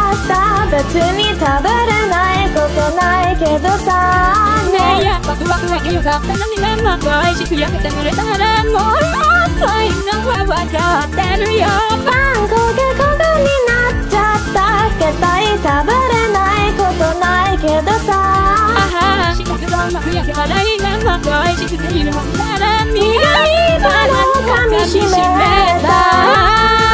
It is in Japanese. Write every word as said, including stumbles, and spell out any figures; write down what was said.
った別に食べれないことないけどさねえやワクワクが良かったのにねまた愛しくやめてくれたらもう遅いのは分かってるよパン焦げ焦げになっちゃったけたい食べれないことないけどさあは四角どんなふやけ笑いがまた愛しくているもんなら苦い苦いものを噛みしめた